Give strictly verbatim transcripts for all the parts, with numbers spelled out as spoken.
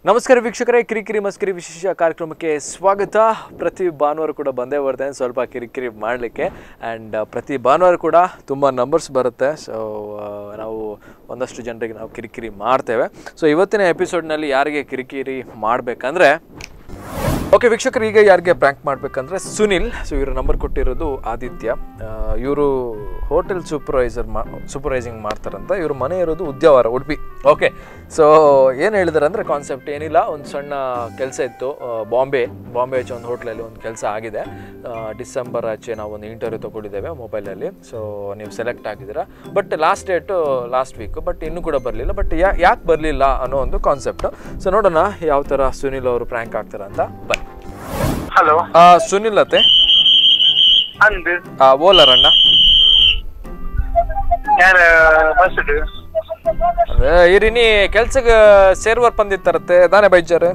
ನಮಸ್ಕಾರ ವೀಕ್ಷಕರೇ, ಕಿರಿಕಿರಿ ಮಸ್ಕಿರಿ ವಿಶೇಷ ಕಾರ್ಯಕ್ರಮಕ್ಕೆ ಸ್ವಾಗತ. ಪ್ರತಿ ಭಾನುವಾರ ಕೂಡ ಬಂದೇ ಬರ್ತೇನೆ ಸ್ವಲ್ಪ ಕಿರಿಕಿರಿ ಮಾಡಲಿಕ್ಕೆ. ಆ್ಯಂಡ್ ಪ್ರತಿ ಭಾನುವಾರ ಕೂಡ ತುಂಬ ನಂಬರ್ಸ್ ಬರುತ್ತೆ. ಸೊ ನಾವು ಒಂದಷ್ಟು ಜನರಿಗೆ ನಾವು ಕಿರಿಕಿರಿ ಮಾಡ್ತೇವೆ. ಸೊ ಇವತ್ತಿನ ಎಪಿಸೋಡ್ನಲ್ಲಿ ಯಾರಿಗೆ ಕಿರಿಕಿರಿ ಮಾಡಬೇಕಂದ್ರೆ, ಓಕೆ ವೀಕ್ಷಕರು, ಈಗ ಯಾರಿಗೆ ಪ್ರ್ಯಾಂಕ್ ಮಾಡಬೇಕಂದ್ರೆ ಸುನಿಲ್. ಸೊ ಇವರು ನಂಬರ್ ಕೊಟ್ಟಿರೋದು ಆದಿತ್ಯ. ಇವರು ಹೋಟೆಲ್ ಸೂಪರ್ವೈಸರ್ ಮಾ ಸೂಪರ್ವೈಸಿಂಗ್ ಮಾಡ್ತಾರಂತ. ಇವ್ರ ಮನೆ ಇರೋದು ಉದ್ಯಾವರ, ಉಡುಪಿ. ಓಕೆ, ಸೊ ಏನು ಹೇಳಿದಾರೆ ಅಂದರೆ, ಕಾನ್ಸೆಪ್ಟ್ ಏನಿಲ್ಲ, ಒಂದು ಸಣ್ಣ ಕೆಲಸ ಇತ್ತು ಬಾಂಬೆ ಬಾಂಬೆ ಆಚೆ ಒಂದು ಹೋಟ್ಲಲ್ಲಿ ಒಂದು ಕೆಲಸ ಆಗಿದೆ. ಡಿಸೆಂಬರ್ ಆಚೆ ನಾವು ಒಂದು ಇಂಟರ್ವ್ಯೂ ತೊಗೊಂಡಿದ್ದೇವೆ ಮೊಬೈಲಲ್ಲಿ. ಸೊ ನೀವು ಸೆಲೆಕ್ಟ್ ಆಗಿದ್ದೀರಾ, but last date last week, but ಇನ್ನೂ ಕೂಡ ಬರಲಿಲ್ಲ. ಬಟ್ ಯಾ ಯಾಕೆ ಬರಲಿಲ್ಲ ಅನ್ನೋ ಒಂದು ಕಾನ್ಸೆಪ್ಟು. ಸೊ ನೋಡೋಣ ಯಾವ ಥರ ಸುನಿಲ್ ಅವರು ಪ್ರ್ಯಾಂಕ್ ಆಗ್ತಾರಂತ. ಬನ್ನಿ. ಹಲೋ ಸುನಿಲ್ ಅತ್ತೆ ಅಂದ್ ಓಲರ್ ಅಣ್ಣ. ಯಾರ ಫಸ್ಟ್ ಇರಿನಿ ಕೆಲ್ಸಕ್ಕೆ ಸೇರ್ವರ್ ಬಂದಿತ್ತಾರತ್ತೆ ದಾನೆ ಬೈಜಾರೆ.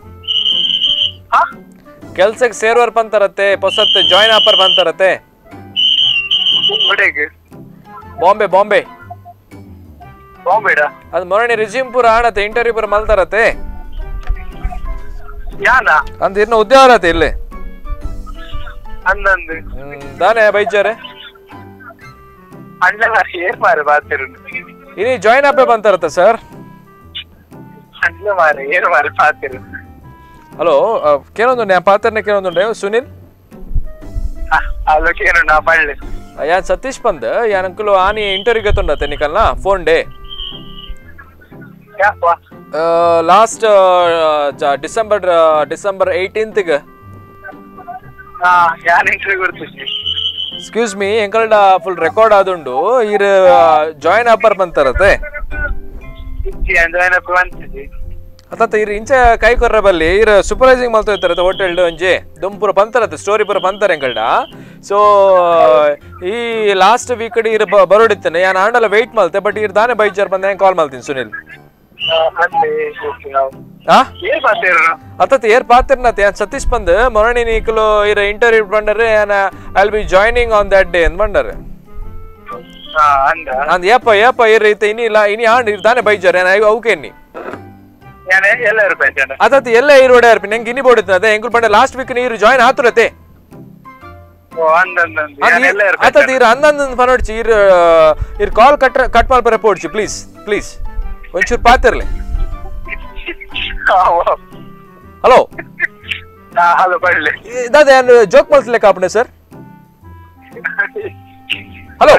ಕೆಲ್ಸಕ್ಕೆ ಸೇರ್ವರ್ ಬಂತಾರತ್ತೆ, ಹೊಸತ್ ಜಾಯಿನ್ ಆಪರ್ ಬಂತಾರತ್ತೆ. ಬಾಂಬೆ ಬಾಂಬೆ ಬಾಂಬೆಡ ಅದು ಮೊನ್ನೆ ರಿಸ್ಯೂಮ್ ಪೂರ ಆಣತ್ತೆ, ಇಂಟರ್ವ್ಯೂ ಪೂರ ಮಲ್ತಾರತ್ತೆ. ಯಾನ ಅಂದ್ ಇನ್ನು ಉದ್ಯೋಗ ಇಲ್ಲಿ ಅಂದಂದು ದಾನೆ ಬೈಜಾರೆ ಅಣ್ಣ ಏರ್ ಮಾರೆ ಬಾತಿರು ಇನಿ ಜಾಯಿನ್ ಆಪೆ ಬಂತಾರತ್ತೆ ಸರ್. ಅಣ್ಣ ಮಾರೆ ಏರ್ ಮಾರೆ ಬಾತಿರು. ಹಲೋ, ಕೇಳೊಂದುಂಡೆ ಆ ಪಾತ್ರನೆ ಕೇಳೊಂದುಂಡೆ ಸುನಿಲ್. ಅಲ್ಲೋ ಕೇಳು ನಾ ಬಳ್ಳಿ ಯಾನ್ ಸತೀಶ್ ಬಂದ್ ಯಾನ್ ಅಂಕಲು ಆನಿ ಇಂಟರ್ವ್ಯೂ ಗತ್ತುಂಡತ್ತೆ ನಿಕಲ್ನ ಫೋನ್ ಡೇ ಯಾಕವಾ ಲಾಸ್ಟ್ ಡಿಸೆಂಬರ್ ಡಿಸೆಂಬರ್ ಏಯ್ಟೀನ್ತ್ಗೆ. ಹಾ ಯಾನ್ ಇಂಟರ್ವ್ಯೂ ಕೊಡ್ತೀನಿ. ಎಕ್ಸ್ಕ್ಯೂಸ್ ಮೀ, ಎಂಕಲ್ಡ ಫುಲ್ ರೆಕಾರ್ಡ್ ಆದುಂಡು ಇರ್ ಜಾಯಿನ್ ಆಪರ್ ಬಂತಾರತ್ತೆ. ಜಾಯಿನ್ ಆಪರ್ ಬಂತಿದ್ದಿ ಅತ್ತ ಇರ್ ಇಂಚ ಕೈ ಕೊರ್ರ ಬಲ್ಲಿ ಇರ್ ಸೂಪರ್ವೈಸಿಂಗ್ ಮಾಡ್ತಾ ಇರ್ತಾರತ್ತೆ ಹೋಟೆಲ್ ಒಂಜಿ ದುಮ್ ಪೂರ ಬಂತಾರತ್ತೆ, ಸ್ಟೋರಿ ಪೂರ ಬಂತಾರೆ ಎಂಕಲ್ಡ. ಸೊ ಈ ಲಾಸ್ಟ್ ವೀಕ್ ಇರ್ ಬರೋಡಿತ್ತೇನೆ ಯಾನ್ ಆಂಡಲ ವೆಯ್ಟ್ ಮಾಡ್ತೆ, ಬಟ್ ಇರ್ ದಾನೆ ಬೈಜಾರ್ ಬಂದ ಕಾಲ್ ಮಾಡ್ತೀನಿ ಸುನಿಲ್. ಅತ್ತ ಏರ್ ಪಾತಿರ್ನತ್ ಯಾನ್ ಸತೀಶ್ ಬಂದ್ ಮೊರಣಿ ನೀಕಲು ಇರ ಇಂಟರ್ವ್ಯೂ ಬಂಡರೆ ಯಾನ I will be joining on that day ಅಂತ ಬಂಡರೆ. ಅಂದ್ ಯಪ್ಪ ಯಪ್ಪ ಇರ್ ಇತ್ತ ಇನಿ ಇಲ್ಲ ಇನಿ ಆಂಡ್ ಇರ್ ದಾನೆ ಬೈಜಾರ್ ಯಾನ ಅವಕೆ ಎನ್ನಿ ಅತ್ತ ಎಲ್ಲ ಇರ್ ಒಡೆ ಅರ್ಪಿ ನಂಗೆ ಇನಿ ಬೋಡಿತ್ತ ಅದೇ ಎಂಕುಲ್ ಬಂಡ ಲಾಸ್ಟ್ ವೀಕ್ ನೀರು ಜಾಯಿನ್ ಆತುರತೆ. ಅತ್ತ ಇರ್ ಅಂದಂದ ಪನೋಡ್ಚಿ ಇರ್ ಇರ್ ಕಾಲ್ ಕಟ್ ಕಟ್ ಮಾಡ್ಬರ ಪೋಡ್ಚಿ ಪ್ಲೀಸ್ ಪ್ಲೀಸ್ ಒಂಚೂರು ಪಾತಿರ್ಲಿ. ಹಲೋ ಹಲೋ ಬಳ್ಳಿ ದಾದ ಜೋಕ್ ಮಲ್ಸ್ಲೆಕ್ಕ ಆಪಣೆ ಸರ್. ಹಲೋ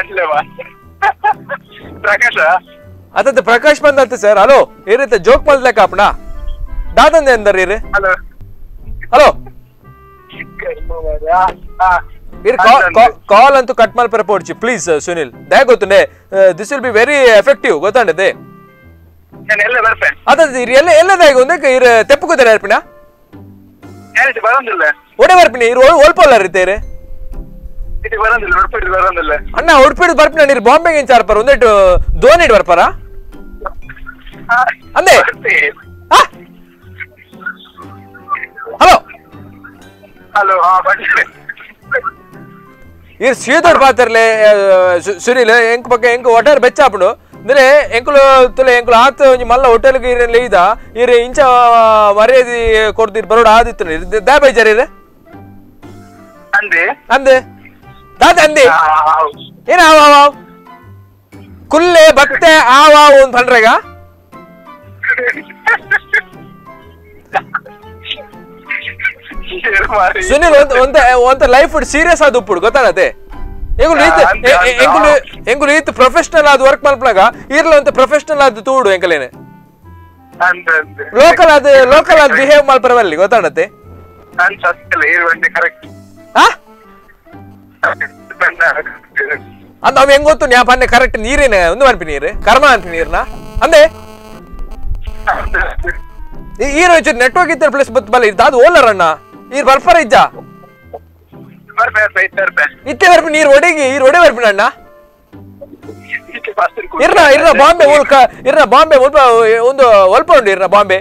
ಪ್ರಕಾಶ ಅತ್ತ ಪ್ರಕಾಶ್ ಬಂದತ್ತೆ ಸರ್. ಹಲೋ ಇರುತ್ತೆ ಜೋಕ್ ಮಲ್ಸ್ಲೆಕ್ಕ ಆಪಣ ದಾದಂದೆ ಅಂದರ್ ಇರ್. ಹಲೋ ಹಲೋ ಇರ್ ಕಾಲ್ ಅಂತೂ ಕಟ್ ಮಾಡ್ಪರ ಪೋಡ್ಚಿ ಪ್ಲೀಸ್ ಸುನಿಲ್ ದಯ ಗೊತ್ತುಂಡೆ. This will be very effective ಗೊತ್ತಾಂಡದೆ. ಅದ ಎಲ್ಲ ಎಲ್ಲದಾಗ ಒಂದಕ್ಕೆ ಇರ್ ತೆಪ್ಪು ಕೂತಾರೆ ಅರ್ಪಿನ ಒಡೆ ಬರ್ಪಿನಿ ಇರು ಒಲ್ಪಲ್ಲ ಇರ್ತೇರೆ ಅಣ್ಣ ಉಡ್ಪಿಡ್ ಬರ್ಪಿನ ನೀರು ಬಾಂಬೆಗೆ ಇಂಚ ಆರ್ಪಾರ ಒಂದೇಟು ಧೋನಿ ಬರ್ಪಾರ ಅಂದೆ. ಹಲೋ ಹಲೋ ಇರ್ ಶ್ರೀಧರ್ ಪಾತ್ರಲೆ ಸುನಿಲ್ ಎಂಕ್ ಬಗ್ಗೆ ಎಂಕ್ ಒಟ್ಟಾರೆ ಬೆಚ್ಚಾಪಡು ಅಂದ್ರೆ ಎಂಕುಲು ತುಲೆ ಎಂಕುಲು ಆತ ಒಂಜಿ ಮಲ್ಲ ಹೋಟೆಲ್ಗೆ ಇರಲಿ ಇದ ಇರ್ ಇಂಚ ಮರ್ಯಾದಿ ಕೊಡ್ದಿರ್ ಬರೋಡ ಆದಿತ್ತು दा ಬೈಜಾರ್ ಇರ ಅಂದೆ ಅಂದೆ ದಾದ ಅಂದೆ ಏನ ಆವ ಕುಲ್ಲೆ ಬತ್ತೆ ಆವ ಒಂದ್ ಪಂಡ್ರೆಗ ಸುನಿಲ್ ಒಂದ್ ಒಂದ ಒಂದ ಲೈಫ್ ಸೀರಿಯಸ್ ಆದ ಉಪ್ಪುಡು ಗೊತ್ತಾಗತ್ತೆ. ಎಂಕುಲು ಈತ್ ಪ್ರೊಫೆಷನಲ್ ಆದ ವರ್ಕ್ ಮಲ್ಪನಾಗ ಇರ್ಲ ಅಂತ ಪ್ರೊಫೆಷನಲ್ ಆದ ತೂಡು ಎಂಕಲೇನೆ ಲೋಕಲ್ ಆದ ಲೋಕಲ್ ಆದ ಬಿಹೇವ್ ಮಲ್ಪರವಲ್ಲಿ ಗೊತ್ತಾಡತ್ತೆ. ಅಂದ ಅವ್ ಹೆಂಗ್ ಗೊತ್ತು ನ್ಯಾ ಪನ್ನೆ ಕರೆಕ್ಟ್ ನೀರೇನೆ ಒಂದು ಅನ್ಪಿ ನೀರು ಕರ್ಮ ಅನ್ಪಿ ನೀರ್ನ ಅಂದೆ ಈರೋ ನೆಟ್ವರ್ಕ್ ಇತ್ತ ಪ್ಲೇಸ್ ಬತ್ ಬಲ್ಲ ಇದ್ದಾದ ಓಲರ್ ಅಣ್ಣ ಈರ್ ಬರ್ಫರ ಇಜ್ಜ ಇತ್ತೆ ಬರ್ಪಿ ನೀರು ಒಡೆಗಿ ಈರ್ ಒಡೆ ಬರ್ಪಿನ ಅಣ್ಣ ಇರ್ನ ಇರ್ನ ಬಾಂಬೆ ಉಲ್ಕ ಇರ್ನ ಬಾಂಬೆ ಉಲ್ಪ ಒಂದು ಒಲ್ಪ ಉಂಡು ಇರ್ನ ಬಾಂಬೆ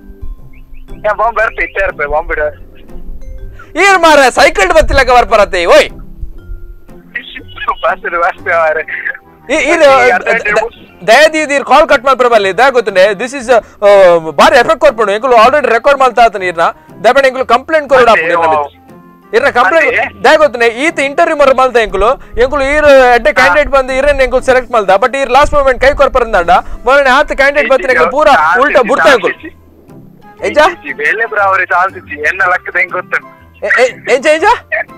ಈರ್ ಮಾರ ಸೈಕಲ್ ಬತ್ತಿಲಕ ಬರ್ಪರತ್ತೆ ಓಯ್ ದಯದೀದಿ ಕಾಲ್ ಕಟ್ ಮಾಡ್ಬರ ಬಲ್ಲಿ ದಾಗ ಗೊತ್ತನೆ ದಿಸ್ ಇಸ್ ಬಾರಿ ಎಫೆಕ್ಟ್ ಕೊಡ್ಪಡು ಎಂಕುಲು ಆಲ್ರೆಡಿ ರೆಕಾರ್ಡ್ ಮಾಡ್ತಾ ಆತನ ಇರ್ನ ದಯಪಡ ಎಂಕುಲು ಕಂಪ್ಲೇಂಟ್ ಕೊರಡ ಇರ್ನ ಕಂಪ್ಲೇಂಟ್ ದಾಗ ಗೊತ್ತನೆ ಈತ ಇಂಟರ್ವ್ಯೂ ಮರ ಮಲ್ತ ಎಂಕುಲು ಎಂಕುಲು ಈರ್ ಎಡ್ಡೆ ಕ್ಯಾಂಡಿಡೇಟ್ ಬಂದು ಇರನ್ ಎಂಕುಲು ಸೆಲೆಕ್ಟ್ ಮಲ್ದ ಬಟ್ ಈರ್ ಲಾಸ್ಟ್ ಮೂಮೆಂಟ್ ಕೈ ಕೊರ್ಪರಂದಾಂಡ ಮೊನ್ನೆ ಆತ ಕ್ಯಾಂಡಿಡೇಟ್ ಬತ್ತಿನ ಎಂಕುಲು ಪೂರಾ ಉಲ್ಟಾ ಬುಡ್ತಾ ಎಂಕುಲು ಎಂಜಾ ಬೇಲೆ ಬ್ರಾ ಅವರೇ ಚಾನ್ಸ್ ಇಚ್ಚಿ ಎನ್ನ ಲಕ್ಕದ ಹೆಂಗ್ ಗೊತ್ತುಂಟು ಎಂಜಾ ಎಂಜಾ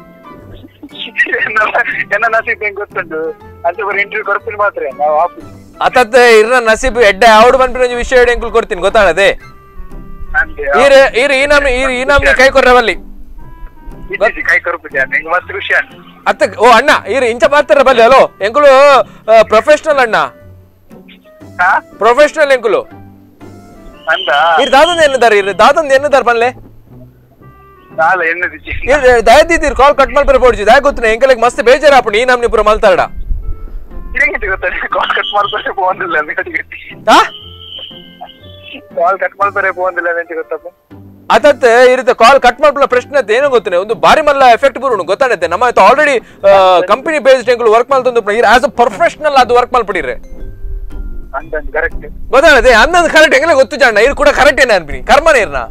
ಎನ್ನ ನಸೀಬ್ ಹೆಂಗ್ ಗೊತ್ತುಂಟು ಅಂತ ಬರೀ ಇಂಟರ್ವ್ಯೂ ಕೊಡ್ತೀನಿ ಮಾತ್ರ ನಾವು ಆಫೀಸ್ ಅತತ್ ಇರ್ನ ನಸೀಬ್ ಎಡ್ಡೆ ಅವಡು ಬಂದ್ಬಿಟ್ಟು ಒಂಜಿ ವಿಷಯ ಹೇಳಿ ಎಂಕುಲು ಕೊಡ್ತೀನಿ ಗೊತ್ತಾಗದೆ ಈರ್ ಈರ್ ಈ ನಮ್ನಿ ಈರ್ ಈ ನಮ್ನಿ ಕೈ ಕೊರ್ರವಲ್ಲಿ ಕೈ ಕೊರ್ಪಿದ್ಯಾ ನಿಂಗೆ ಮಸ್ತ್ ಖುಷಿ ಆಯ್ತು ಅತ್ತ ಓ ಅಣ್ಣ ಈರ್ ಇಂಚ ಪಾತ್ರ ಬಲ್ಲಿ ಹಲೋ ಎಂಕುಲು ಪ್ರೊಫೆಷನಲ್ ಅಣ್ಣ ಪ್ರೊಫೆಷನಲ್ ಎಂಕುಲು ಅಂದ ಈರ್ ದಾದಂದ ಎನ್ನದಾರ ಈರ್ ದಾದಂದ ಎನ್ನದಾರ ಬಲ್ಲೆ ನಾಲ ಎನ್ನದಿಚ್ಚಿ ಈರ್ ದಯದಿದ್ದೀರ್ ಕಾಲ್ ಕಟ್ ಮಾಡ್ಬರ ಬೋಡ್ಜಿ ದಾಗ ಗೊತ್ತಿನ ಎಂಕಲಿಗೆ ಮಸ್ತ್ ಬೇಜಾರ ಆಪುಂಡು ಈ ನಮ್ನಿ ಪುರ ಮಲ್ತಾಡ ಇರಂಗಿತ್ತು ಗೊತ್ತಾನೆ ಕಾಲ್ ಕಟ್ ಮಾಡ್ತಾರೆ ಫೋನಿಲ್ಲ ಗಟ್ಟಿ ಗಟ್ಟಿ ಹಾ ಕಾಲ್ ಕಟ್ ಮಾಡ್ತಾರೆ ಫೋನಿಲ್ಲ ಅಂತ ಗೊತ್ತಪ್ಪ ಅತತ್ ಇರುತ್ತೆ ಕಾಲ್ ಕಟ್ ಮಾಡ್ಬಲ್ಲ ಪ್ರಶ್ನೆ ಅಂತ ಏನೋ ಗೊತ್ತಿನ ಒಂದು ಬಾರಿ ಮಲ್ಲ ಎಫೆಕ್ಟ್ ಬರೋಣ ಗೊತ್ತಾಗುತ್ತೆ ನಮ್ಮ ಆಲ್ರೆಡಿ ಕಂಪನಿ ಬೇಸ್ಡ್ ಎಂಕುಲು ವರ್ಕ್ ಮಾಡ್ತಂದು ಆಸ್ ಅ ಪ್ರೊಫೆಷನಲ್ ಅದು ವರ್ಕ್ ಮಾಡ್ಬಿಡಿರೆ ಅಂದಂದು ಕರೆಕ್ಟ್ ಗೊತ್ತಾಗತ್ತೆ ಅಂದಂದು ಕರೆಕ್ಟ್ ಎಂಗಲೇ ಗೊತ್ತು ಜಾಣ ಇರ್ ಕೂಡ ಕರೆಕ್ಟ್ ಏನ ಅನ್ಬಿನಿ ಕರ್ಮನೇ ಇರ್ನ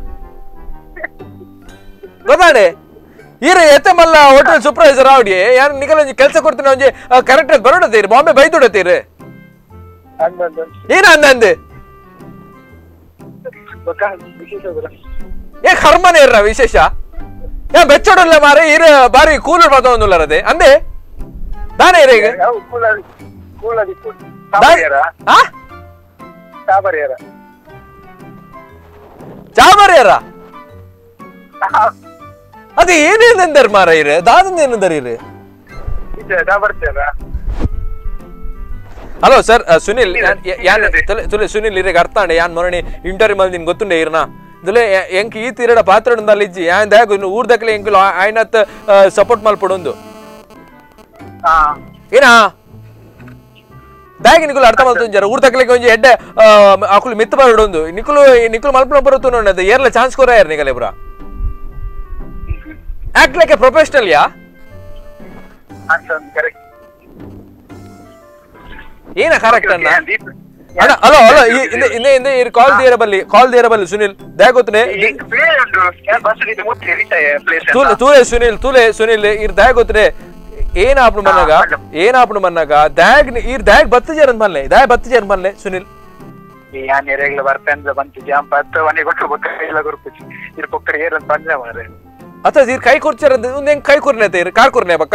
ಗೊತ್ತಾಡೆ ಈರ ಎತ್ತೆ ಮಲ್ಲ ಹೋಟೆಲ್ ಸೂಪರ್ವೈಸರ್ ಆವಡಿ ಯಾರು ನಿಗಲ ಒಂಜಿ ಕೆಲಸ ಕೊಡ್ತೀನಿ ಒಂಜಿ ಕರೆಕ್ಟ್ ಆಗಿ ಬರೋಡತ್ತೀರಿ ಬಾಂಬೆ ಬೈದೊಡತ್ತೀರಿ ಅಂದಂದು ಏನ ಅಂದಂದೆ ಗೊತ್ತಾ ವಿಶೇಷ ಏ ಕರ್ಮನೇ ಇರ್ರ ವಿಶೇಷ ಯಾ ಬೆಚ್ಚೋಡಲ್ಲ ಮಾರೆ ಇರ ಬಾರಿ ಕೂಲ್ ಬರ್ತಾವಂದುಲ್ಲರದೆ ಅಂದೆ ದಾನೆ ಇರ ಈಗ ಕೂಲಾದಿ ಕೂಲಾದಿ ಸಾಬರಿಯರ ಆ ಸಾಬರಿಯರ ಚಾಬರಿಯರ ಅದು ಏನೇನಂದರ್ ಮಾರ ಇರ ದಾದಂದ ಏನಂದರ್ ಇರ ಸಾಬರ್ತಿಯರ ಹಲೋ ಸರ್ ಸುನಿಲ್ ಯಾನ್ ತುಲೆ ಸುನಿಲ್ ಇರೆಗ್ ಅರ್ಥ ಅಂಡೆ ಯಾನ್ ಮೊರಣಿ ಇಂಟರ್ವ್ಯೂ ಮಲ್ ನಿನ್ ಗೊತ್ತುಂಡೆ ಇರ್ನ ಇದುಲೆ ಎಂಕ್ ಈ ತೀರಡ ಪಾತ್ರ ಅಲ್ಲಿಜ್ಜಿ ಯಾನ್ ದಾಗ ಊರ್ ದಕ್ಲೆ ಎಂಕುಲು ಆಯ್ನತ್ ಸಪೋರ್ಟ್ ಮಲ್ಪಡೊಂದು ಏನಾ ದಾಗಿ ನಿಕುಲು ಅರ್ಥ ಮಲ್ತುಂಜಾರ ಊರ್ ದಕ್ಲೆಗೆ ಒಂಜಿ ಎಡ್ಡೆ ಅಕುಲು ಮಿತ್ತ ಬರಡೊಂದು ನಿಕುಲು ನಿಕುಲು ಮಲ್ಪನ ಬರುತ್ತು ನೋಡದ ಏರ್ಲ ಚಾನ್ಸ್ ಕೊರಾಯರ್ ನಿಕಲೆ bro act like a professional ಯಾ ಕರೆಕ್ಟ್ ಏನ ಕರೆಕ್ಟ್ ಅಣ್ಣ ಅಣ್ಣ ಹಲೋ ಹಲೋ ಇಂದೆ ಇಂದೆ ಇಂದೆ ಇರ್ ಕಾಲ್ ದಿಯರ ಬಲ್ಲಿ ಕಾಲ್ ದಿಯರ ಬಲ್ಲಿ ಸುನಿಲ್ ದಾಗ ಗೊತ್ತನೆ ತೂಲೆ ತೂಲೆ ಸುನಿಲ್ ತೂಲೆ ಸುನಿಲ್ ಇರ್ ದಾಗ ಗೊತ್ತನೆ ಏನ ಆಪುನು ಮನ್ನಗ ಏನ ಆಪುನು ಮನ್ನಗ ದಾಗ ಇರ್ ದಾಗ ಬತ್ತ ಜರ ಮನ್ಲೆ ದಾಗ ಬತ್ತ ಜರ ಮನ್ಲೆ ಸುನಿಲ್ ಯಾನ್ ಎರೆಗ್ಲ ಬರ್ತಂದ ಬಂತು ಜಾಂ ಪತ್ತ ವನೆ ಕೊಟ್ಟು ಬಕ್ಕ ಎಲ್ಲ ಗುರುಪುಚಿ ಇರ್ ಪೊಕ್ಕರ ಏರನ್ ಬಂದ ಮಾರೆ ಅತ ಇರ್ ಕೈ ಕೊರ್ಚರ ಒಂದ್ ಹೆಂಗ್ ಕೈ ಕೊರ್ನೆ ಇರ್ ಕಾರ್ ಕೊರ್ನೆ ಬಕ್ಕ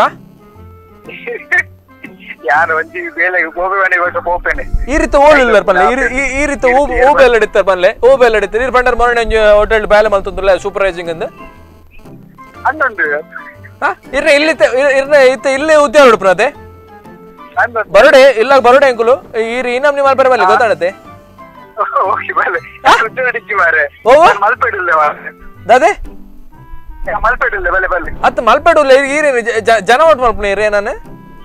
ಯಾರು ಒಂಜಿ ಬೇಲೆ ಗೋಬೆವನೆ ಕೊಟ್ಟು ಪೋಪೆನೆ ಈ ರೀತಿ ಓಳಿಲ್ಲ ಬನ್ಲೆ ಈ ರೀತಿ ಓಬೆಲ್ಲ ಎಡಿತಾರೆ ಬನ್ಲೆ ಓಬೆಲ್ಲ ಎಡಿತಾರೆ ಇರ್ ಬಂಡರ್ ಮೊರನೆ ಹೋಟೆಲ್ ಬ್ಯಾಲೆ ಮಲ್ತಂದ್ರಲ್ಲ ಸೂಪರ್ವೈಸಿಂಗ್ ಅಂದ ಅನ್ನೊಂದು ಹಾ ಇರ್ನ ಇಲ್ಲಿ ಇರ್ನ ಇತ್ತ ಇಲ್ಲೇ ಉದ್ಯೋಗ ಹುಡುಪ್ರದೆ ಬರೋಡೆ ಇಲ್ಲ ಬರೋಡೆ ಅಂಕುಲು ಈ ಇನಾಮ್ ನಿಮ್ಮ ಬರ ಬಲ್ಲಿ ಗೊತ್ತಾಡತ್ತೆ ಓಕೆ ಬಲೆ ಉದ್ಯೋಗಕ್ಕೆ ಮಾರೆ ಮಲ್ಪೆಡಿಲ್ಲ ಮಾರೆ ದಾದೆ ಮಲ್ಪೆಡಿಲ್ಲ ಬಲೆ ಬಲೆ ಅತ್ತ ಮಲ್ಪೆಡುಲ್ಲ ಈರೇನು ಜನ ಒಟ್ಟು ಮಲ್ಪನೆ ಇರೇ ನಾನು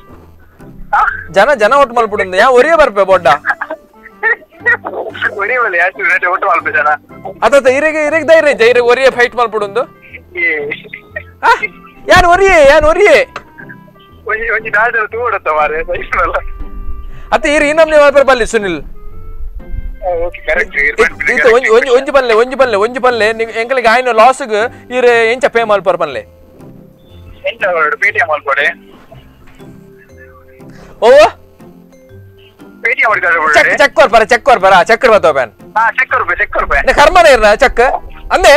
ಜನ ಜನ ಒಟ್ಟು ಮಲ್ಪುಡು ಯಾ ಒರಿಯ ಬರ್ಪೆ ಬೊಡ್ಡ ಒರಿಯ ಬಲೆ ಯಾಕೆ ರೇಟ್ ಒಟ್ಟು ಮಲ್ಪೆ ಜನ ಅತ್ತ ಇರೆಗೆ ಇರೆಗೆ ಧೈರ್ಯ ಇಜ್ಜ ಇರೆಗೆ ಒರಿಯ ಫೈಟ್ ಮಲ್ಪುಡು ಯಾನ್ ಒರಿಯೆ ಯಾನ್ ಒರಿಯೆ ಒಂಜಿ ಒಂಜಿ ನಾಲ್ಕು ತೂಡತ್ತ ಮಾರೆ ಅತ್ತ ಇರಿ ಇನ್ನೊಮ್ಮೆ ಮಲ್ಪೆ ಬಲ್ಲಿ ಸುನಿಲ್ ಓಕೆ ಕರೆಕ್ಟ್ ಇತ್ತು ಒಂಜಿ ಒಂಜಿ ಒಂಜಿ ಬಲ್ಲೆ ಒಂಜಿ ಬಲ್ಲೆ ಒಂಜಿ ಬಲ್ಲೆ ಎಂಕಲಿಗೆ ಆಯ್ನ ಲಾಸ್ಗೆ ಇರೆ ಎಂಚ ಪೇ ಮಲ್ಪರ್ ಬಲ್ಲೆ ಎಂಚ ಪೇಟಿಎಂ ಮಲ್ಪಡೆ ಓ ಪೇಟಿಎಂ ಮಾಡಿದ್ದಾರೆ ಚೆಕ್ ಚೆಕ್ ಕೊರ್ಪರ ಚೆಕ್ ಕೊರ್ಪರ ಚೆಕ್ ಬರ್ತವ ಪ್ಯಾನ್ ಹಾ ಚೆಕ್ ರೂಪಾಯಿ ಚೆಕ್ ರೂಪಾಯಿ ಕರ್ಮನೆ ಇರ್ನ ಚೆಕ್ ಅಂದೆ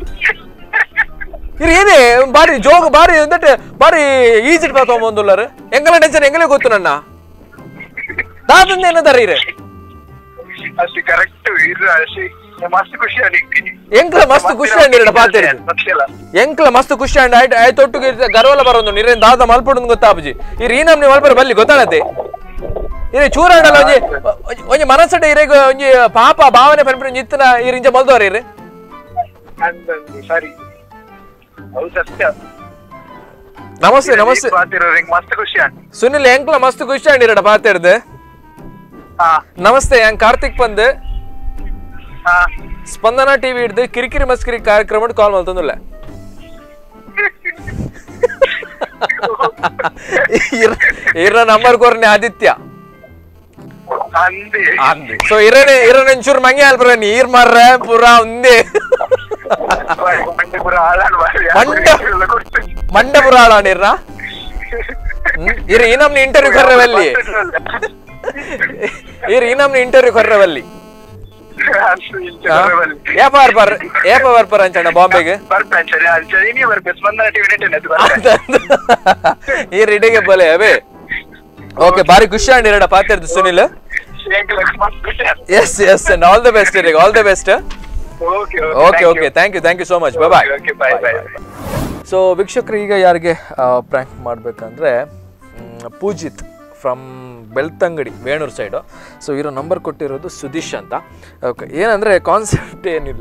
ಇರ್ ಏನೇ ಬಾರಿ ಜೋಗ್ ಬಾರಿ ಅಂದಟ್ ಬಾರಿ ಈಜಿಟ್ ಬರ್ತಾವ ಒಂದುಲ್ಲರು ಎಂಗಲ ಟೆನ್ಷನ್ ಎಂಗಲೇ ಗೊತ್ತು ನನ್ನ ದಾದಂದ ಏನದಾರ ಇರೆ ಅಷ್ಟು ಕರೆಕ್ಟ್ ಇರು ಅಷ್ಟು ಮಸ್ತ್ ಖುಷಿ ಆಗಿದ್ದೀನಿ ಎಂಕ್ಲ ಮಸ್ತ್ ಖುಷಿ ಅಂಡಿರಡ ಪಾತಿರ್ ಎಂಕ್ಲ ಮಸ್ತ್ ಖುಷಿ ಅಂಡ್ ಆಯ್ತು ಆಯ್ತು ಒಟ್ಟಿಗೆ ಗರ್ವಲ ಬರೋದು ನಿರೇನ್ ದಾದ ಮಲ್ಪಡು ಗೊತ್ತಾಪಜಿ ಈ ರೀನಮ್ ನೀವು ಮಲ್ಪರ ಬಲ್ಲಿ ಗೊತ್ತಾಗತ್ತೆ ಇರೆ ಚೂರಾಡಲ್ಲ ಒಂಜಿ ಒಂಜಿ ಮನಸ್ಸಟ ಇರೆಗ ಒಂಜಿ ಪಾಪ ಭಾವನೆ ಪನ್ಪುರ ಇತ್ತನ ಈ ರಿಂಜ ಮಲ್ದೋರ ಇರೆ ಸರಿ ಹೌದು ಸತ್ಯ ನಮಸ್ತೆ ನಮಸ್ತೆ ಮಸ್ತ್ ಖುಷಿ ಆಂಡ್ ಸುನಿಲ್ ಎಂಕ್ಲ ಮಸ್ತ್ ಖುಷಿ ಅಂಡಿರಡ ಪಾತಿರ್ದು ನಮಸ್ತೆ ಯಾನ್ ಕಾರ್ತಿಕ್ ಪಂದ್ ಸ್ಪಂದನ ಟಿವಿ ಹಿಡ್ದು ಕಿರಿಕಿರಿ ಮಸ್ಕಿರಿ ಕಾರ್ಯಕ್ರಮ ಕಾಲ್ ಮಲ್ತಂದುಲ್ಲ ಇರ ನಂಬರ್ ಕೋರ್ನೆ ಆದಿತ್ಯ ಅಂದಿ ಅಂದಿ ಸೊ ಇರನೆ ಇರನೆ ಒಂಚೂರು ಮಂಗೆ ಅಲ್ಬ್ರ ನೀರ್ ಮಾರ್ರೆ ಪೂರಾ ಒಂದೇ ಮಂಡೆ ಪುರ ಹಾಳಾಡ್ ಮಂಡ ಮಂಡ ಪುರ ಹಾಳಾಡಿರ್ರ ಇರ ಈ ನಮ್ನ ಇಂಟರ್ವ್ಯೂ ಕೊರ್ರವಲ್ಲಿ ಇರ ಈ ನಮ್ನ ಇಂಟರ್ವ್ಯೂ ಕೊರ್ರವಲ್ಲಿ ಏಪ ಬರ್ಬರ್ ಏಪ ಬರ್ಬರ್ ಅಂಚಣ್ಣ ಬಾಂಬೆಗೆ ಈ ರೆಡಿಗೆ ಬಲೆ ಅವೇ ಓಕೆ ಬಾರಿ ಖುಷಿ ಅಂಡಿರಡ ಪಾತಿರ್ದು Sunil yes yes and all the best ಇರಿಗೆ all the best okay okay thank you thank you so much bye bye so ವೀಕ್ಷಕರು ಈಗ ಯಾರಿಗೆ ಪ್ರ್ಯಾಂಕ್ ಮಾಡಬೇಕಂದ್ರೆ Poojith from Belthangady Venur side so ಇರೋ ನಂಬರ್ ಕೊಟ್ಟಿರೋದು ಸುದೀಶ್ ಅಂತ ಓಕೆ ಏನಂದರೆ ಕಾನ್ಸೆಪ್ಟ್ ಏನಿಲ್ಲ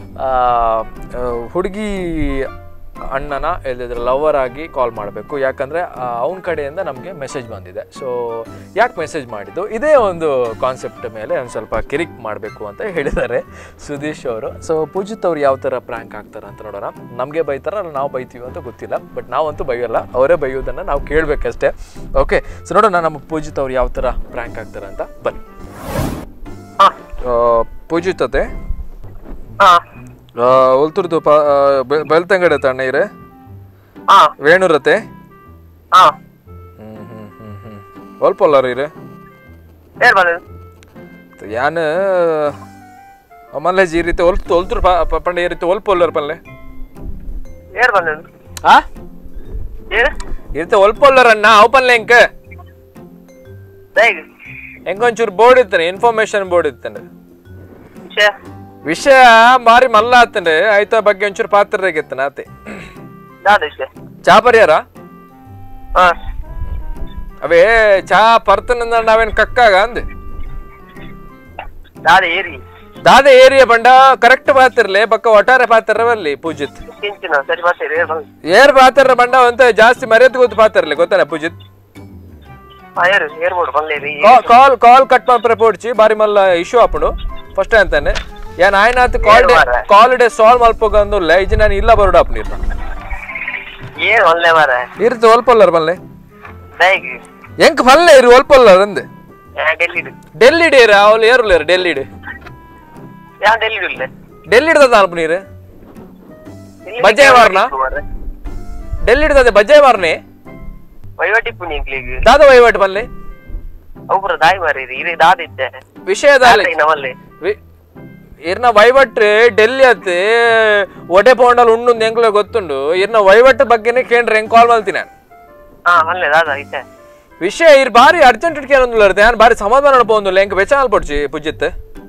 ಹುಡುಗಿ ಅಣ್ಣನ ಇಲ್ಲದಿದ್ರೆ ಲವರ್ ಆಗಿ ಕಾಲ್ ಮಾಡಬೇಕು ಯಾಕಂದರೆ ಅವನ ಕಡೆಯಿಂದ ನಮಗೆ ಮೆಸೇಜ್ ಬಂದಿದೆ ಸೊ ಯಾಕೆ ಮೆಸೇಜ್ ಮಾಡಿದ್ದು ಇದೇ ಒಂದು ಕಾನ್ಸೆಪ್ಟ್ ಮೇಲೆ ಒಂದು ಸ್ವಲ್ಪ ಕಿರಿಕ್ ಮಾಡಬೇಕು ಅಂತ ಹೇಳಿದ್ದಾರೆ ಸುದೀಶ್ ಅವರು ಸೊ ಪೂಜಿತ್ ಅವ್ರು ಯಾವ ಥರ ಪ್ರ್ಯಾಂಕ್ ಆಗ್ತಾರೆ ಅಂತ ನೋಡೋಣ ನಮಗೆ ಬೈತಾರ ಅಲ್ಲ ನಾವು ಬೈತೀವಿ ಅಂತ ಗೊತ್ತಿಲ್ಲ ಬಟ್ ನಾವಂತೂ ಬೈಯೋಲ್ಲ ಅವರೇ ಬೈಯೋದನ್ನು ನಾವು ಕೇಳಬೇಕಷ್ಟೇ ಓಕೆ ಸೊ ನೋಡೋಣ ನಮ್ಮ ಪೂಜಿತ್ ಅವ್ರು ಯಾವ ಥರ ಪ್ರ್ಯಾಂಕ್ ಆಗ್ತಾರೆ ಅಂತ ಬನ್ನಿ ಪೂಜಿತ್ ಅತ್ತೆ ಒಲ್ತುರ್ದು ಬೆಳ್ತಂಗಡೆ ತಣ್ಣ ಇರೆ ವೇಣೂರತೆ ಹ್ಮ್ ಹ್ಮ್ ಹ್ಮ್ ಹ್ಮ್ ಒಲ್ಪೊಲ್ಲಾರ ಇರೆ ಯಾನ್ ಮಲ್ಲೆ ಈ ರೀತಿ ಒಲ್ತು ಒಲ್ತುರ್ ಪಂಡ ಈ ರೀತಿ ಒಲ್ಪೊಲ್ಲರ್ ಪಲ್ಲೆ ಆ ಈ ರೀತಿ ಒಲ್ಪೊಲ್ಲರನ್ನ ಅವ್ ಪಲ್ಲೆ ಎಂಕ ಎಂಕೊಂಚೂರು ಬೋರ್ಡ್ ಇತ್ತಾನೆ ಇನ್ಫಾರ್ಮೇಶನ್ ಬೋರ್ಡ್ ಇತ್ತಾನೆ ವಿಷಯ ಮಾರಿ ಮಲ್ಲ ಆತಂಡೆ ಆಯ್ತಾ ಬಗ್ಗೆ ಒಂಚೂರು ಪಾತ್ರದಾಗಿತ್ತಾನ ಆತೆ ಚಾ ಪರಿಯಾರ ಅವೇ ಚಾ ಪರ್ತನ ನಾವೇನ್ ಕಕ್ಕಾಗ ಅಂದೆ ದಾದ ಏರಿಯಾ ಬಂಡ ಕರೆಕ್ಟ್ ಪಾತಿರ್ಲೆ ಬಕ್ಕ ಒಟ್ಟಾರೆ ಪಾತ್ರವಲ್ಲಿ ಪೂಜಿತ್ ಏರ್ ಪಾತ್ರ ಬಂಡ ಅಂತ ಜಾಸ್ತಿ ಮರ್ಯಾದೆ ಗೊತ್ತು ಪಾತಿರ್ಲಿ ಗೊತ್ತಾನ ಪೂಜಿತ್ ಕಾಲ್ ಕಾಲ್ ಕಟ್ ಮಾಡ್ರೆ ಪೋಡ್ಚಿ ಬಾರಿ ಮಲ್ಲ ಇಶ್ಯೂ ಆಪುಡು ಫಸ್ಟ್ ಅಂತಾನೆ ಏನ್ ಆಯ್ನಾತ್ ಕಾಲ್ ಡೇ ಕಾಲ್ ಡೇ ಸಾಲ್ವ್ ಮಲ್ಪೋಗಂದು ಲೈಜ್ ನಾನು ಇಲ್ಲ ಬರೋಡ ಅಪ್ಪ ನೀರ್ನ ಇರ್ತು ಒಲ್ಪಲ್ಲರ್ ಬಲ್ಲೆ ಎಂಕ್ ಬಲ್ಲೆ ಇರು ಒಲ್ಪಲ್ಲರ್ ಅಂದೆ ಡೆಲ್ಲಿ ಡೇರ ಅವಳು ಏರುಲೇರು ಡೆಲ್ಲಿ ಡೇ ಡೆಲ್ಲಿ ಇಡ್ತದ ಅಲ್ಪ ನೀರು ಬಜ್ಜಾಯ ಮಾರ್ನ ಡೆಲ್ಲಿ ಇಡ್ತದೆ ಬಜ್ಜಾಯ ಮಾರ್ನೆ ದಾದ ವಹಿವಾಟು ಬಲ್ಲೆ ವಿಷಯದ ಇರ್ನ ವಹಿವಾಟ್ರೆ ಡೆಲ್ಲಿ ಅತ್ತೆ ಒಡೆ ಪೌಂಡಲ್ಲಿ ಉಂಡು ಎಂಕ್ಲೆ ಗೊತ್ತುಂಡು ಇರ್ನ ವಹಿವಾಟ್ ಬಗ್ಗೆನೆ ಕೇಂದ್ರ ಹೆಂಗ್ ಕಾಲ್ ಮಾಡ್ತೀನಿ ನಾನು ವಿಷಯ ಇರ್ ಬಾರಿ ಅರ್ಜೆಂಟ್ ಇಟ್ಕೊಂಡ್ ಇರುತ್ತೆ ನಾನು ಬಾರಿ ಸಮಾಧಾನ ಪೋಂದಿಲ್ಲ ಹೆಂಗ್ ಬೆಚಾಲ್ ಪಡ್ಚಿ ಪೂಜಿತ್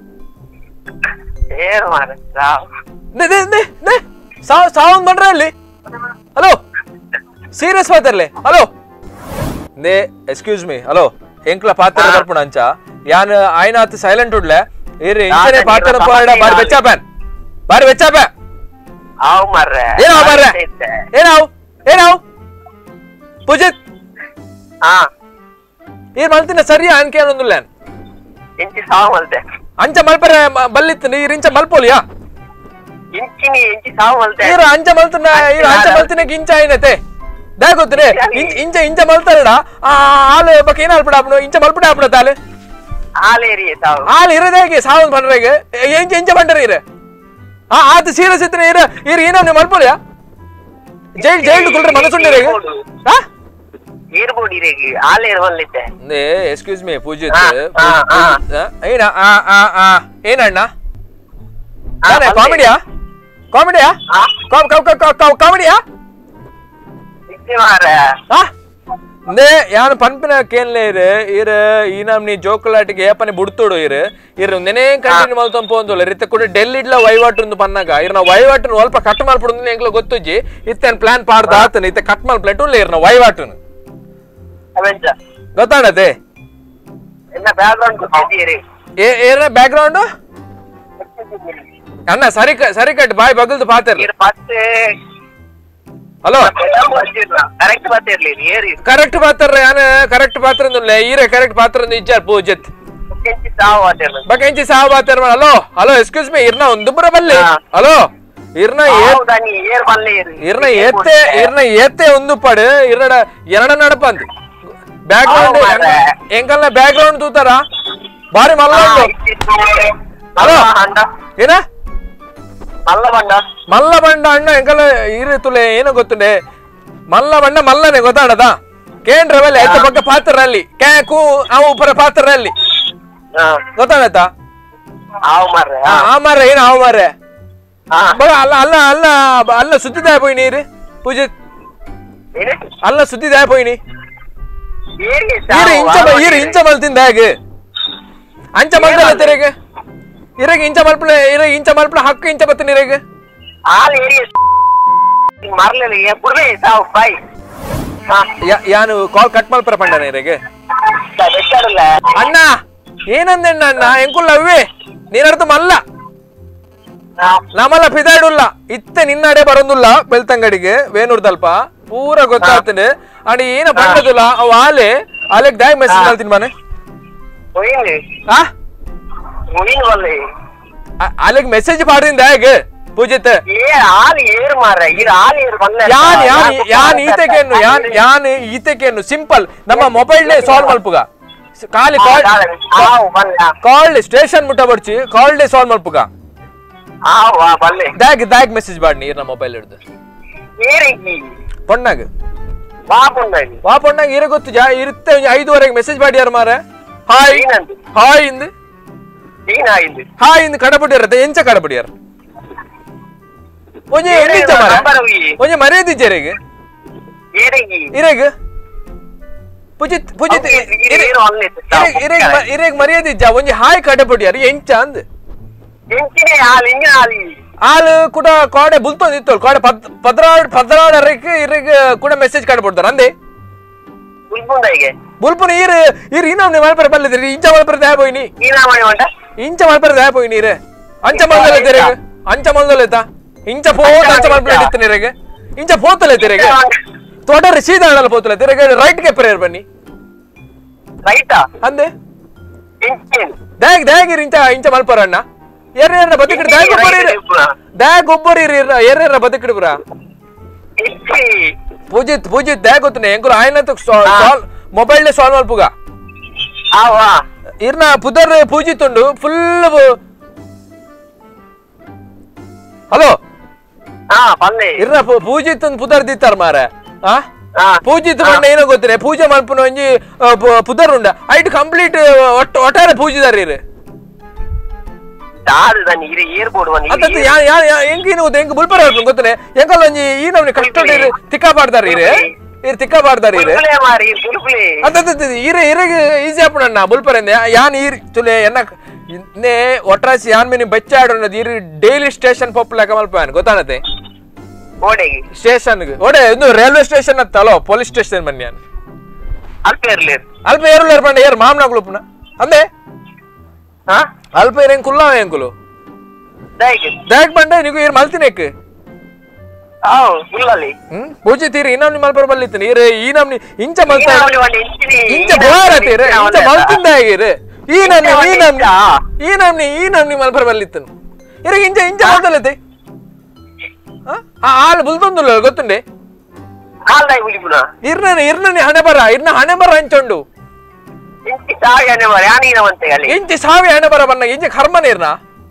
ಸಾವ್ ಸಾವ್ ಬಂಡ್ರೆ ಅಲ್ಲಿ ಹಲೋ ಸೀರಿಯಸ್ ಮಾತಾಡ್ಲಿ ಹಲೋ ನೇ ಎಕ್ಸ್ಕ್ಯೂಸ್ ಮೀ ಹಲೋ ಎಂಕ್ಲ ಪಾತ್ರ ಬರ್ಪುಣ ಅಂಚ ಯಾನ್ ಆಯ್ನಾತ್ ಸೈಲೆಂಟ್ ಉಡ್ಲೆ ಇರಿ ಇಂಚನೆ ಪಾತ್ರ ಪೋಡ ಬಾರಿ ಬೆಚ್ಚಾ ಪ್ಯಾನ್ ಬಾರಿ ಬೆಚ್ಚಾ ಪ್ಯಾ ಆವ್ ಮಾರ್ರೆ ಏನಾವ್ ಮಾರ್ರೆ ಏನಾವ್ ಏನಾವ್ ಪೂಜಿತ್ ಹಾ ಈ ಮಲ್ತಿನ ಸರಿಯಾ ಅನ್ಕೆ ಅನ್ನೊಂದಿಲ್ಲ ಇಂಚಿ ಸಾವ್ ಮಲ್ತೆ ಅಂಚ ಮಲ್ಪರೆ ಬಲ್ಲಿತ್ತು ನೀರ್ ಇಂಚ ಮಲ್ಪೋಲಿಯಾ ಇಂಚಿನಿ ಇಂಚಿ ಸಾವ್ ಮಲ್ತೆ ಈರ ಅಂಚ ಮಲ್ತನ ಈರ ಅಂಚ ಮಲ್ತಿನ ಇಂಚ ಐನತೆ ದೇ ಗೊತ್ತರೆ ಇಂಚ ಇಂಚ ಮಲ್ತಾರಡ ಆ ಹಾಲು ಬಕ್ಕೆ ಏನ್ ಅಲ್ಪಡ ಆಪನು ಇಂಚ ಮಲ್ಪಡ ಆಪನ ತಾಲೆ ಹಾಲೇರಿ ಸಾವ್ ಹಾಲು ಇರದೇಗೆ ಸಾವನ್ ಬಂಡ್ರೆಗೆ ಇಂಚ ಇಂಚ ಬಂಡ್ರೆ ಇರ ಆ ಆತ ಸೀರಿಯಸ್ ಇತ್ತನೆ ಇರ ಇರ ಏನೋ ನೀವು ಮಲ್ಪೋಲಿಯಾ ಜೈಲ್ ಜೈಲ್ ಕುಲ್ರೆ ಮನಸುಂಡಿರೆಗೆ ಹಾ ಏರ್ಬೋರ್ಡ್ ಇರೆಗೆ ಹಾಲೇರ್ ಬಲ್ಲಿತ್ತೆ ನೇ ಎಕ್ಸ್ಕ್ಯೂಸ್ ಮೀ ಪೂಜಿತ್ ಏನ ಆ ಆ ಆ ಏನಣ್ಣ ನಾನೇ ಕಾಮಿಡಿಯಾ ಕಾಮಿಡಿಯಾ ಕಾಮ್ ಕಾಮ್ ಕಾಮ್ ಕಾಮಿಡಿಯಾ ಹಾ ನೇ ಯಾನು ಪನ್ಪಿನ ಕೇನ್ಲೆ ಇರು ಇರ ಈ ನಮ್ನಿ ಜೋಕುಲಾಟಿಗೆ ಏಪನೆ ಬುಡ್ತೋಡು ಇರು ಇರು ನೆನೆ ಕಂಟಿನ್ಯೂ ಮಲ್ತೊಂದು ಪೋಂದೋಲ್ಲ ಇತ್ತ ಕೂಡ ಡೆಲ್ಲಿ ಇಡ್ಲ ವಹಿವಾಟು ಒಂದು ಪನ್ನಾಗ ಇರ್ನ ವಹಿವಾಟು ಸ್ವಲ್ಪ ಕಟ್ ಮಾಡ್ಬಿಡುದು ಎಂಗ್ಲ ಗೊತ್ತುಜ್ಜಿ ಇತ್ತೇನ್ ಪ್ಲಾನ್ ಪಾಡ್ದ ಆತನ ಇತ್ತ ಕಟ್ ಮಾಡಿ ಪ್ಲೇಟು ಇರ್ನ ವಹಿವಾಟು ಗೊತ್ತಾಣತೆ ಏನ ಬ್ಯಾಕ್ ಗ್ರೌಂಡ್ ಅಣ್ಣ ಸರಿ ಸರಿ ಕಟ್ ಬಾಯ್ ಬಗಲ್ದು ಪಾತಿರ್ಲಿ ಹಲೋ ಕರೆಕ್ಟ್ ಪಾತ್ರ ಯಾನ ಕರೆಕ್ಟ್ ಪಾತ್ರ ಈರೆ ಕರೆಕ್ಟ್ ಪಾತ್ರ ಇಜ್ಜಾರ್ ಪೂಜಿತ್ ಬಕೆಂಚಿ ಸಾವ್ ಪಾತ್ರ ಹಲೋ ಹಲೋ ಎಕ್ಸ್ಕ್ಯೂಸ್ ಮೀ ಇರ್ನ ಒಂದು ಬರ ಬಲ್ಲಿ ಹಲೋ ಇರ್ನ ಇರ್ನ ಏತ್ತೆ ಇರ್ನ ಏತ್ತೆ ಒಂದು ಪಡು ಇರ್ನ ಎರಡ ನಡಪ ಅಂದ್ ಬ್ಯಾಕ್ ಗ್ರೌಂಡ್ ಎಂಕಲ್ನ ಬ್ಯಾಕ್ ಗ್ರೌಂಡ್ ತೂತಾರ ಬಾರಿ ಮಲ್ಲ ಉಂಟು. ಹಲೋ ಏನ ಮಲ್ಲ ಬಂಡ ಮಲ್ಲ ಬಂಡ ಅಣ್ಣ ಎಂಕಲ್ಲ ಇರು ತುಲೆ ಏನೋ ಗೊತ್ತುಂಡೆ ಮಲ್ಲ ಬಂಡ ಮಲ್ಲನೆ ಗೊತ್ತಾಡದ ಕೇಂದ್ರವಲ್ಲಿ ಆಯ್ತ ಬಗ್ಗೆ ಪಾತ್ರಲ್ಲಿ ಕ್ಯಾಕು ಅವು ಉಪರ ಪಾತ್ರಲ್ಲಿ ಗೊತ್ತಾಡತ್ತ ಆ ಮಾರ ಏನ ಅವು ಮಾರ್ರೆ ಅಲ್ಲ ಅಲ್ಲ ಅಲ್ಲ ಅಲ್ಲ ಸುದ್ದಿದಾಯ ಪೋಯಿ ನೀರು ಪೂಜಿತ್ ಅಲ್ಲ ಸುದ್ದಿದಾಯ ಪೋಯಿನಿ ಇಂಚ ಈರು ಇಂಚ ಮಲ್ತಿಂದ ಹೇಗೆ ಅಂಚ ಮಲ್ತಲ್ಲ ತಿರಗೆ ಇರಗೆ ಇಂಚ ಮಲ್ಪಳ ಇರಗೆ ಇಂಚ ಮಲ್ಪಳ ಹಕ್ಕು ಇಂಚ ಬತ್ತ ನಿರಗೆ ಯಾನು ಕಾಲ್ ಕಟ್ ಮಲ್ಪರ ಪಂಡನ ಇರಗೆ ಅಣ್ಣ ಏನಂದೆಣ್ಣ ಅಣ್ಣ ಎಂಕುಲ್ಲ ಅವೇ ನೀನರ್ಥ ಮಲ್ಲ ನಮ್ಮಲ್ಲ ಪಿದಾಡುಲ್ಲ ಇತ್ತೆ ನಿನ್ನಡೆ ಬರೋದಿಲ್ಲ ಬೆಳ್ತಂಗಡಿಗೆ ವೇಣೂರ್ದಲ್ಪ ಪೂರ ಗೊತ್ತಾಗ್ತದೆ ಅಣ್ಣ ಏನ ಬಂದದಿಲ್ಲ ಅವ್ ಆಲೆ ಆಲೆಗ್ ಡ್ಯಾಗ್ ಮೆಸೇಜ್ ಮಾಡ್ತೀನಿ ಮನೆ ಆಲೆಗ್ ಮೆಸೇಜ್ ಮಾಡಿದ ಡ್ಯಾಗ್ ಪೂಜಿತ್ ಯಾನ್ ಯಾನ್ ಯಾನ್ ಈತೆಗೆನ್ನು ಯಾನ್ ಯಾನ್ ಈತೆಗೆನ್ನು ಸಿಂಪಲ್ ನಮ್ಮ ಮೊಬೈಲ್ ಸಾಲ್ವ್ ಮಲ್ಪುಗ ಖಾಲಿ ಕಾಲ್ ಕಾಲ್ ಸ್ಟೇಷನ್ ಮುಟ್ಟ ಬರ್ಚಿ ಕಾಲ್ ಡೇ ಸಾಲ್ವ್ ಮಲ್ಪುಗ ಡ್ಯಾಗ್ ಡ್ಯಾಗ್ ಮೆಸೇಜ್ ಮಾಡಿ ನೀರ್ ನಮ್ಮ ಮೊಬೈಲ್ ಹಿಡ್ದು ಪೊಣ್ಣಾಗ ವಾ ಪೊಣ್ಣಾಗ ಇರ ಗೊತ್ತು ಜಾ ಇರುತ್ತೆ ಐದುವರೆಗೆ ಮೆಸೇಜ್ ಮಾಡ್ಯಾರ ಮಾರ ಹಾಯ್ ಹಾಯ್ ಇಂದು ಹಾಯ್ ಇಂದು ಕಡಪಟ್ಟಿರತ್ತೆ ಎಂಚ ಕಡಪಟ್ಟಿಯಾರ ಒಂಜೆ ಎಂಚ ಮಾರ ಒಂಜೆ ಮರ್ಯಾದಿಜ್ಜರಿಗೆ ಇರೇಗ ಪುಜಿತ್ ಪುಜಿತ್ ಇರೇಗ್ ಮರ್ಯಾದಿಜ್ಜ ಒಂಜೆ ಹಾಯ್ ಕಡಪಟ್ಟಿಯಾರ ಎಂಚ ಅಂದ್ ಆಳು ಕೂಡ ಕೋಡೆ ಬುಲ್ತೊಂದು ಕೋಡೆ ಪದ್ರಾಡ್ ಪದ್ರಾಡರಕ್ಕೆ ಇರಿಗೆ ಕೂಡ ಮೆಸೇಜ್ ಕಡ್ಬಿಡ್ತಾರ ಅಂದೆ ಬುಲ್ಪುನ ಈರ್ ಈರ್ ಇನ್ನೊಮ್ಮೆ ಮಲ್ಪರ ಬಲ್ಲಿದ್ರಿ ಇಂಚ ಮಲ್ಪರ ದಾಯ ಹೋಯ್ನಿ ಇಂಚ ಮಲ್ಪರ ದಾಯ ಹೋಯ್ ನೀರು ಅಂಚ ಮಲ್ದಲ್ಲ ತೆರೆಗೆ ಅಂಚ ಮಲ್ದಲ್ಲ ಇಂಚ ಪೋತ ಅಂಚ ಮಲ್ಪರ ಇತ್ತು ನೀರಿಗೆ ಇಂಚ ಪೋತಲ್ಲ ತೆರೆಗೆ ತೊಡರಿ ಸೀದಾ ಹಣ್ಣಲ್ಲ ಪೋತಲ್ಲ ತೆರೆಗೆ ರೈಟ್ ಗೆ ಪ್ರೇಯರ್ ಬನ್ನಿ ಅಂದೆ ದಾಯಗ್ ದಾಯಗಿರಿ ಇಂಚ ಇಂಚ ಮಲ್ಪರ ಅಣ್ಣ ಏರ್ರ ಬದುಕಿಡ್ ದಾಯಗ್ ಒಬ್ಬರು ದಾಯಗ್ ಒಬ್ಬರು ಏರ್ರ ಬದುಕಿಡ್ಬ್ರ ಪೂಜಿತ್ ಪೂಜಿತ್ ದಾಯಗ್ ಗೊತ್ತನೆ ಎಂಕುಲು ಆಯ್ನ ಮೊಬೈಲ್ ಸಾಲ್ವ್ ಮಲ್ಪುಗ ಇರ್ನ ಪುದರ್ ಪೂಜಿತ್ ಉಂಡು ಫುಲ್ ಹಲೋ ಇರ್ನ ಪೂಜಿತ್ ಒಂದು ಪುದರ್ ದಿತ್ತಾರ ಮಾರ ಪೂಜಿತ್ ಬಣ್ಣ ಏನೋ ಗೊತ್ತಿರ ಪೂಜೆ ಮಲ್ಪನ ಒಂಜಿ ಪುದರ್ ಉಂಡ ಐಟ್ ಕಂಪ್ಲೀಟ್ ಒಟ್ಟಾರೆ ಪೂಜಿದಾರ ಇರು ಎಂಕೇನು ಎಂಕ ಬುಲ್ಪರ ಗೊತ್ತನೆ ಎಂಕಲ್ಲ ಒಂಜಿ ಈ ನಮ್ನಿ ಕಷ್ಟ ತಿಕ್ಕ ಪಾಡ್ದಾರ ಇರು ಇರ್ ತಿಕ್ಕ ಪಾಡ್ದಾರ ಇರು ಇರ ಇರಗೆ ಈಸಿ ಆಪಣ್ಣ ಬುಲ್ಪರ ಯಾನ್ ಈರ್ ತುಲೆ ಎನ್ನ ಇನ್ನೇ ಒಟ್ರಾಸಿ ಯಾನ್ ಮಿನಿ ಬೆಚ್ಚಾಡೋದು ಇರ್ ಡೈಲಿ ಸ್ಟೇಷನ್ ಪೊಪ್ಪುಲೆಕ್ಕ ಮಲ್ಪಾನ್ ಗೊತ್ತಾನತೆ ಸ್ಟೇಷನ್ ಓಡೆ ಇದು ರೈಲ್ವೆ ಸ್ಟೇಷನ್ ಅತ್ತಲೋ ಪೊಲೀಸ್ ಸ್ಟೇಷನ್ ಬನ್ನಿ ಅಲ್ಪ ಏರುಲೇರ್ ಪಂಡ ಏರ್ ಮಾಮನಾಗ್ಲು ಪುನ ಅಂದೆ ಅಲ್ಪ ಏನ್ ಕುಲ್ಲ ಎಂಕುಲು ದಾಯಕ್ ಬಂಡ ನೀವು ಏರ್ ಮಲ್ತಿನೇಕ್ ಹ್ಮ್ ಪೂಜೆ ತೀರಿ ಈ ನಮ್ನಿ ಮಲ್ಪರ ಬಲ್ಲಿತ್ತು ನೀರ್ ಈ ನಮ್ನಿ ಇಂಚ ಮಲ್ತ ಇಂಚ ಬೋರತೀರ ಇಂಚ ಮಲ್ತಿಂದ ಆಗಿರು ಈ ನಮ್ನಿ ಈ ನಮ್ನಿ ಈ ನಮ್ನಿ ಈ ನಮ್ನಿ ಮಲ್ಪರ ಬಲ್ಲಿತ್ತು ಇರಗ ಇಂಚ ಇಂಚ ಮಲ್ತಲ್ಲತೆ ಹಾಲು ಬುಲ್ತೊಂದುಲ್ಲ ಗೊತ್ತುಂಡೆ ಇರ್ನ ಇರ್ನ ಹಣೆ ಬರ ಇರ್ನ ಹಣೆ ಬರ ಹಂಚೊಂಡು ಇಂಚಿ ಸಾವಿ ಹಣೆ ಬರ ಬನ್ನ ಇಂಚಿ ಕರ್ಮ ನೀರ್ನ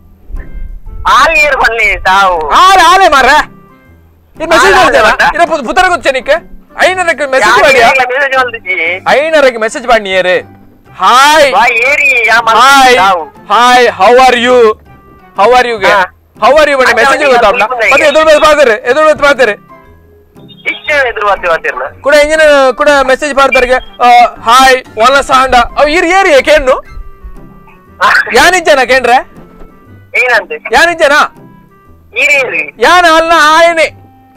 ಆಲೆ ಆಲೆ ಮಾರ ಇದು ಮೆಸೇಜ್ ಮಾಡ್ತಾರ ಇರ ಪುತ್ರ ಗೊತ್ತ ನಿಕ್ಕೆ ಐನರಕ್ಕೆ ಮೆಸೇಜ್ ಮಾಡಿ ಐನರಕ್ಕೆ ಮೆಸೇಜ್ ಮಾಡಿ ನೀರು hi hi hi how are you how are you ಗೆ ಹೌ ಆರ್ ಯು ಬಣ್ಣ ಮೆಸೇಜ್ ಗೊತ್ತಾಗ್ಲ ಮತ್ತೆ ಎದುರು ಮೇಲೆ ಮಾಡ್ತಾರೆ ಎದುರು ಮೇಲೆ ಮಾಡ್ತಾರೆ ಕೂಡ ಇಂಜಿನ ಕೂಡ ಮೆಸೇಜ್ ಮಾಡ್ತಾರೆ ಹಾಯ್ ಒಲ್ಲ ಸಾಂಡ ಅವ್ ಇರ್ ಏರಿ ಕೇಣ್ಣು ಯಾನಿಂಚನ ಕೇಂಡ್ರೆ ಯಾನಿಂಚನ ಯಾನ ಅಲ್ಲ ಆಯನೆ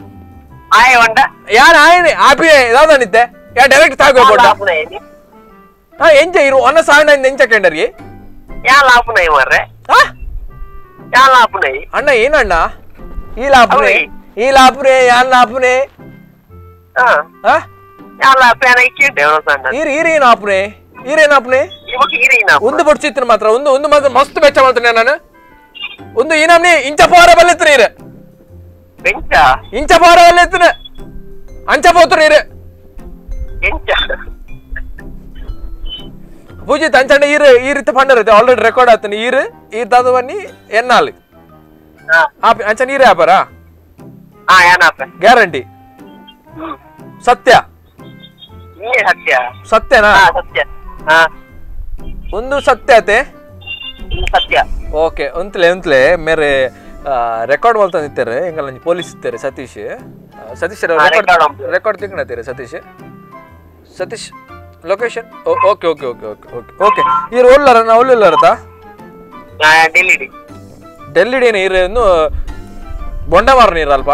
ಯಾನ ಆಯನೆ ಆಪಿ ಯಾವ್ದನಿತ್ತೆ ಯಾ ಡೈರೆಕ್ಟ್ ತಾಗೋಬೋಟ ಹಾ ಎಂಚ ಇರು ಒನ್ನ ಸಾಂಡ ಎಂಚ ಕೇಂಡರಿ ಅಣ್ಣ ಏನಣ್ಣ ಈ ಲಾಪುನೆ ಈ ಲಾಪುನೆ ಯಾನ್ ಲಾಪುನೆ ಈರ್ ಈರೇನು ಆಪುನೆ ಈರೇನು ಆಪುನೆ ಒಂದು ಬಡ್ಸಿತ್ತು ಮಾತ್ರ ಒಂದು ಒಂದು ಮಾತ್ರ ಮಸ್ತ್ ಬೆಚ್ಚ ಮಾಡ್ತೇನೆ ನಾನು ಒಂದು ಈ ನಮ್ನಿ ಇಂಚ ಪೋರ ಬಲ್ಲಿತ್ತು ನೀರು ಇಂಚ ಪೋರ ಬಲ್ಲಿತ್ತು ಅಂಚ ಪೋತು ನೀರು పూజిత్ అంచండి ఈరు ఈరిత పండరు ఆల్రెడీ రికార్డ్ అవుతుంది ఈరు ఈ దాదవన్నీ ఎన్నాళ్ళు అంచని ఈరే ఆపారా గ్యారంటీ సత్య ಸತ್ಯ ಸತ್ಯನಾ ಸತ್ಯ ಹಾ ಒಂದು ಸತ್ಯ ಅತೆ ಸತ್ಯ ಓಕೆ ಒಂತ್ಲೆ ಒಂತ್ಲೆ ಮೇರೆ ರೆಕಾರ್ಡ್ ಮಾಡ್ತಾ ನಿಂತಾರೆ ಹಿಂಗಲ್ಲ ಪೊಲೀಸ್ ಇರ್ತಾರೆ ಸತೀಶ್ ಸತೀಶ್ ರೆಕಾರ್ಡ್ ತಿಂಗಣತ್ತೀರಿ Satish Satish location okay okay okay okay okay okay ಈ ಓಲ್ಲಾರ ನಾ ಓಲ್ಲಾರತಾ ಡೆಲ್ಲಿ ಡೆಲ್ಲಿ ಡೇನೆ ಇನ್ನು ಬೊಂಡಮಾರ ನೀರು ಅಲ್ಪ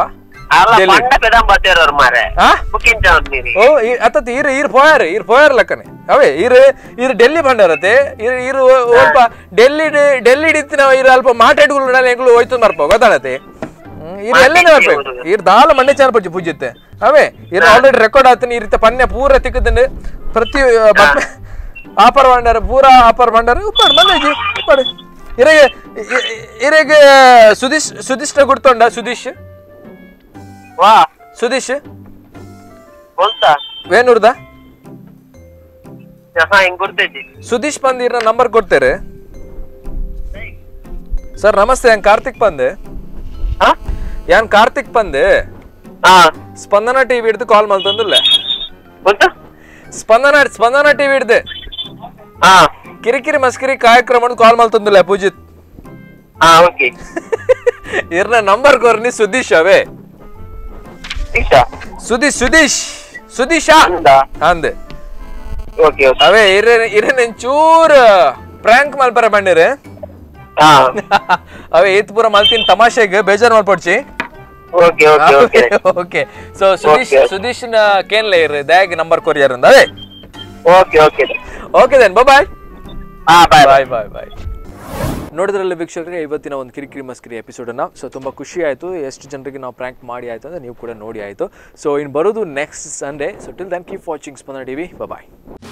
ఈరు ఈరు పోయారు ఈరు పోయారు లెక్కనే అవే ఈరు ఈరు ఢిల్లీ ಬಂಡರತೆ ಈರು ಈರು ಸ್ವಲ್ಪ ಡೆಲ್ಲಿ ಡೆಲ್ಲಿ ಇತ್ತಿನ ಈರು ಅಲ್ಪ ಮಾತಾಡ್ಗಳು ಎಂಗಳು ಹೋಯ್ತುಂದಾರಪ್ಪ ಗೊತ್ತಾಡತೆ ಈರು ಎಲ್ಲೇನೆ ಬರ್ಬೇಕು ಈರು ದಾಲ ಮಂಡೆ ಚಾನ ಪಚ್ಚಿ ಪೂಜಿತ್ತೆ ಅವೇ ಈರು ಆಲ್ರೆಡಿ ರೆಕಾರ್ಡ್ ಆತೀನಿ ಈ ರೀತಿ ಪನ್ನೆ ಪೂರ ತಿಕ್ಕದಂಡು ಪ್ರತಿ ಆಪರ್ ಬಂಡಾರ ಪೂರ ಆಪರ್ ಬಂಡಾರ ಉಪ್ಪಾಡು ಬಂದೇಜಿ ಉಪ್ಪಾಡು ಇರೆಗೆ ಇರೆಗೆ ಸುದೀಶ್ ಸುದೀಶ್ ಗುರ್ತೊಂಡ ಸುದೀಶ್ ವಾ ಸುದೀಶ್ ಬೋಲ್ತಾ ವೇನೂರ್ದ ಹಾ ಹಿಂಗ್ ಗುರ್ತೈತಿ ಸುದೀಶ್ ಪಂದಿರ ನಂಬರ್ ಕೊಡ್ತೇರೆ ಸರ್ ನಮಸ್ತೆ ಯಾನ್ ಕಾರ್ತಿಕ್ ಪಂದೆ ಯಾನ್ ಕಾರ್ತಿಕ್ ಪಂದೆ ಸ್ಪಂದನ ಟಿವಿ ಹಿಡ್ದು ಕಾಲ್ ಮಲ್ತಂದಿಲ್ಲ ಸ್ಪಂದನ ಸ್ಪಂದನ ಟಿವಿ ಹಿಡ್ದೆ ಕಿರಿಕಿರಿ ಮಸ್ಕಿರಿ ಕಾರ್ಯಕ್ರಮ ಕಾಲ್ ಮಲ್ತಂದಿಲ್ಲ ಪೂಜಿತ್ ಇರ್ನ ನಂಬರ್ ಕೋರ್ನಿ ಸುದೀಶ್ ಅವೇ ಸುದೀಶ್ ಸುದೀಶ್ ಸುದೀಶ ಅಂದೆ ಅವೇ ಇರೆ ಇರೆ ಚೂರ್ ಪ್ರ್ಯಾಂಕ್ ಮಲ್ಪರ ಬಂದಿರೆ ಅವೇ ಏತ್ ಪೂರ ಮಲ್ತಿನ ತಮಾಷೆಗೆ ಬೇಜಾರ್ ಮಾಡ್ಪಡ್ಸಿ ಓಕೆ ಸೊ ಸುದೀಶ್ ಸುದೀಶ್ ನ ಕೇನ್ಲೆ ಇರ ದಯಾಗಿ ನಂಬರ್ ಕೊರಿಯರ್ ಅಂದ ಅವೇ okay okay okay then bye bye bye bye bye ನೋಡಿದ್ರಲ್ಲಿ ವೀಕ್ಷಕರಿಗೆ ಇವತ್ತಿನ ಒಂದು ಕಿರಿಕಿರಿ ಮಸ್ಕಿರಿ ಎಪಿಸೋಡನ್ನು ಸೊ ತುಂಬ ಖುಷಿ ಆಯಿತು ಎಷ್ಟು ಜನರಿಗೆ ನಾವು ಪ್ರ್ಯಾಂಕ್ ಮಾಡಿ ಆಯಿತು ಅಂದರೆ ನೀವು ಕೂಡ ನೋಡಿ ಆಯಿತು ಸೊ ಇನ್ನು ಬರೋದು next Sunday so till then keep watching Spandana TV ಬಾಯ್